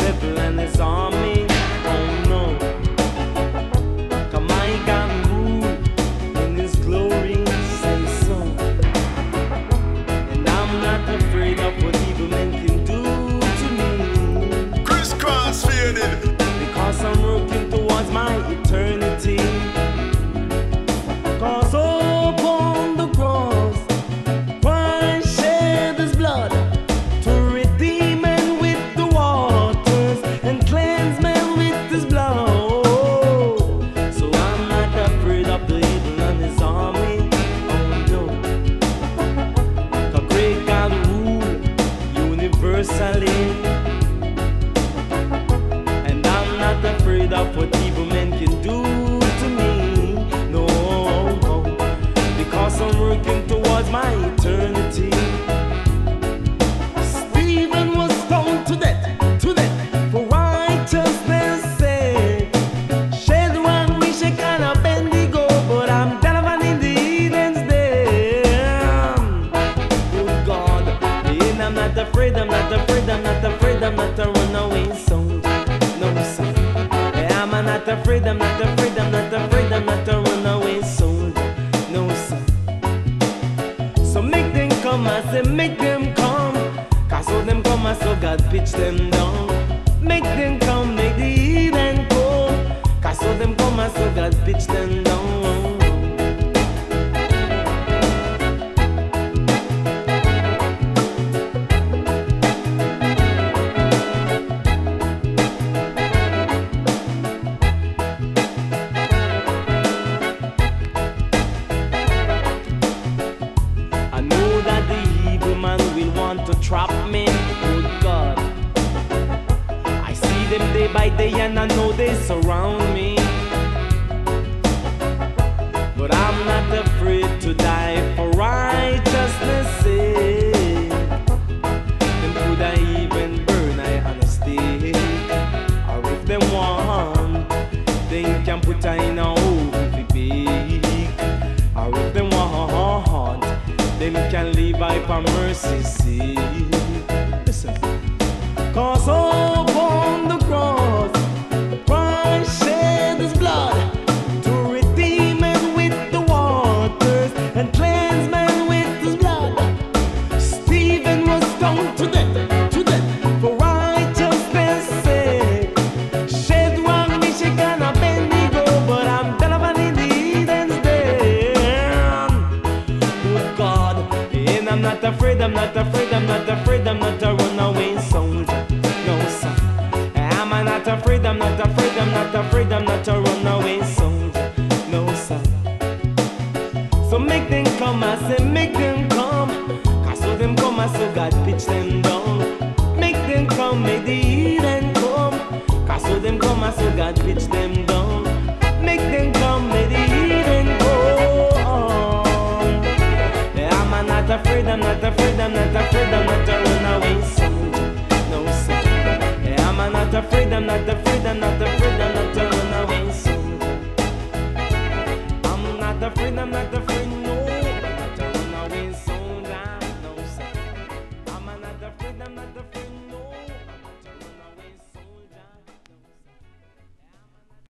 devil and his army. Oh no, come I got moved in his glory, say so. And I'm not afraid of what evil men can do to me. Crisscross faded. Because I'm working towards my eternity. Cause upon the cross Christ shed his blood to redeem man with the waters and cleanse man with his blood. So I'm not afraid of the evil and his army. Oh no, 'cause great God rule universally. And I'm not afraid of what evil men can do to me. No, because I'm working towards my eternity. Stephen was stoned to death for righteousness' sake. Shadrach, Meshach, and Abednego, but I'm delivered in the Eden's dam. Oh God, and I'm not afraid, I'm not afraid, I'm not afraid, I'm not a runaway soldier. No, sir. I'm not afraid, I'm not afraid, I'm not afraid, I'm not a runaway soldier. No, sir. So make them come, I say make them come. Cause so them come, I so God pitch them down. Make them come, make the Eden go. Cause so them come, I so God pitch them down. I know that the evil man will want to trap me, good God. I see them day by day and I know they surround me. But I'm not afraid to die for righteousness' sake. Them could I even burn I on a stake. Or if them want, they can put I in a oven to bake. Or if them want, them can leave I for mercy's sake. Listen. Cause upon the cross Christ shed his blood to redeem man with the waters and cleanse man with his blood. Stephen was stoned to death for righteousness' sake. Shadrach, Meshach, and Abednego, but I'm delivered in the Eden's dam. Oh God, and I'm not afraid, I'm not afraid, I'm not afraid, I'm not a runaway soldier. No, sir. I'm not afraid, I'm not afraid, I'm not afraid, I'm not a runaway soldier. No, sir. So make them come, I say make them come. Cause so them come, I so God pitch them down. Make them come, make the Eden come. Cause so them come, I so God pitch them down. Make them come, make the Eden go. I'm not afraid, I'm not afraid, I'm not afraid, I'm not a runaway soldier. No, sir. I'm not afraid, I'm not afraid, I'm not afraid, I'm not a runaway soldier. I'm not afraid, I'm not afraid.